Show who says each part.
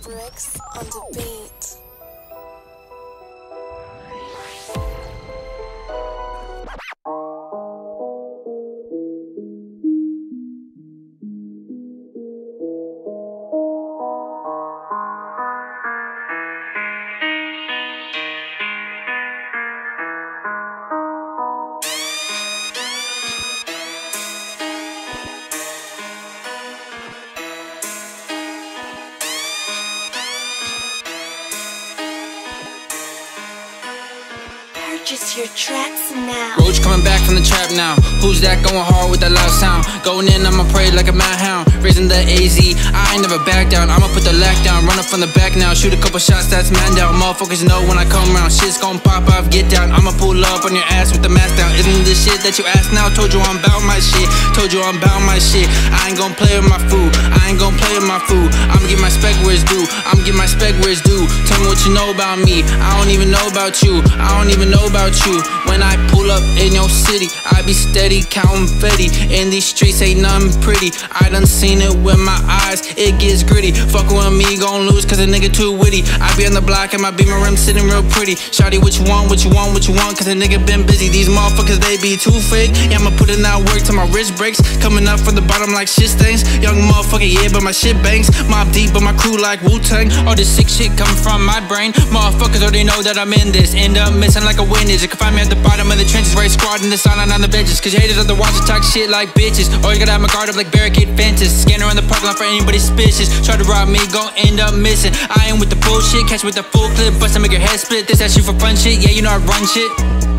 Speaker 1: Bricks on the beat. Purchase your tracks now.
Speaker 2: Roach coming back from the trap now. Who's that going hard with that loud sound? Going in, I'ma pray like a madhound. Raising the AZ, I ain't never back down. I'ma put the lack down, run up from the back now. Shoot a couple shots, that's man down. Motherfuckers know when I come around. Shit's gon' pop off, get down. I'ma pull up on your ass with the mask down. Isn't this shit that you ask now? Told you I'm bout my shit. Told you I'm bout my shit. I ain't gon' play with my food. I ain't gon' play with my food. I'ma get my spec where it's due. I'ma get my spec where it's due. Tell me what you know about me. I don't even know about you. I don't even know about you. When I pull up in your city, I be steady counting fetty. In these streets ain't nothing pretty. I done seen it with my eyes, it gets gritty. Fuckin' with me, gon' lose cause a nigga too witty. I be on the block and my beamer rim sitting real pretty. Shawty, what you want, what you want, what you want? Cause a nigga been busy. These motherfuckers, they be too fake. Yeah, I'ma put in that work till my wrist breaks. Coming up from the bottom like shit stains. Young motherfucker, yeah, but my shit bangs. Mob deep, but my crew like Wu-Tang. All this sick shit coming from my brain. Motherfuckers already know that I'm in this. End up missing like a witness. You can find me at the bottom of the trenches, right squatting the silent on the benches. Cause haters of the watch talk shit like bitches. Always gotta have my guard up like barricade fences. Scanner on the parking lot for anybody suspicious. Try to rob me, gon' end up missing. I ain't with the bullshit, catch me with the full clip, bust and make your head split. This that shit for fun shit, yeah, you know I run shit.